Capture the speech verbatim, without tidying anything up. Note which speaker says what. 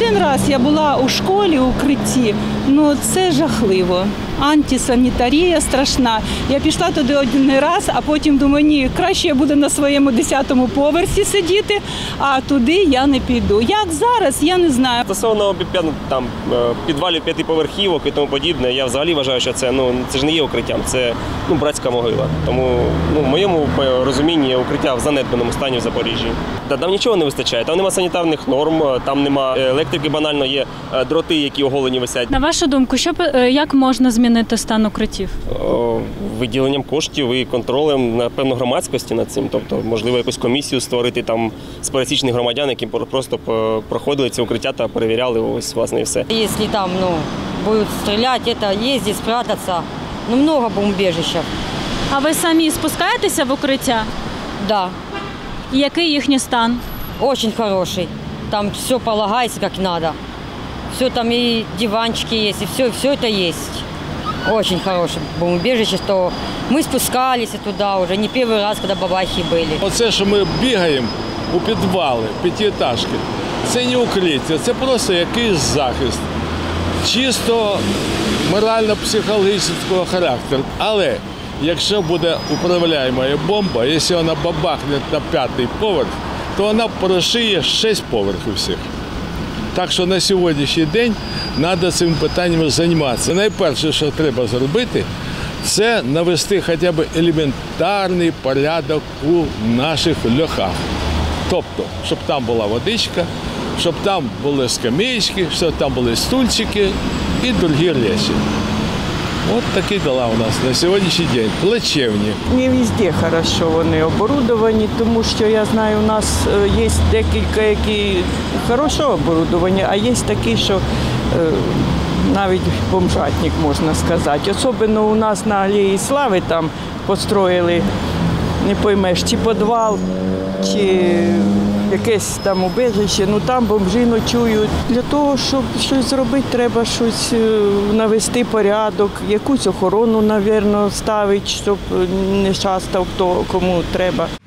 Speaker 1: Один раз я була у школі, у укритті, ну це жахливо. Антисанітарія страшна. Я пішла туди один раз, а потім думаю, ні, краще я буду на своєму десятому поверсі сидіти, а туди я не піду. Як зараз, я не знаю.
Speaker 2: Стосовно там, підвалів п'ятиповерхівок і тому подібне, я взагалі вважаю, що це, ну, це ж не є укриттям, це ну, братська могила. Тому ну, в моєму розумінні укриття в занедбаному стані в Запоріжжі. Та там нічого не вистачає, там нема санітарних норм, там нема електрики, банально є дроти, які оголені висять.
Speaker 3: На вашу думку, що, як можна змінити стан укриттів?
Speaker 2: Виділенням коштів і контролем, напевно, громадськості над цим. Тобто, можливо, якусь комісію створити там з пересічних громадян, які просто проходили ці укриття та перевіряли, ось, власне, і все.
Speaker 4: Якщо там, ну, будуть стріляти, це їздити, спрятатися, ну, много бомбежищ.
Speaker 3: А ви самі спускаєтеся в укриття?
Speaker 4: Да.
Speaker 3: Який їхній стан?
Speaker 4: Очень хороший. Там все полагается как надо. Все там и диванчики есть, и все, все это есть. Очень хорошее бомбоубежище, что мы спускались туда уже не первый раз, когда бабахи были.
Speaker 5: Оце, що ми бігаємо у підвали, п'ятиэтажки, це не укриття, це просто якийсь захист. Чисто морально-психологічного характеру. Але якщо буде управляєма бомба, якщо вона бабахне на п'ятий поверх, то вона прошиє шість поверхів всіх. Так що на сьогоднішній день треба цим питанням займатися. Найперше, що треба зробити, це навести хоча б елементарний порядок у наших льохах. Тобто, щоб там була водичка, щоб там були скамеечки, щоб там були стульчики і інші речі. От такі дела у нас на сьогоднішній день, плачевні.
Speaker 6: Не везде хорошо вони оборудовані, тому що я знаю, у нас є декілька, які хороше оборудовані, а є такі, що навіть бомжатник, можна сказати. Особливо у нас на Алеї Слави там построїли, не поймеш, чи підвал, чи якесь там убежище, ну там бомжі ночують. Для того, щоб щось зробити, треба щось навести порядок, якусь охорону, мабуть, ставити, щоб не шастав хто кому треба.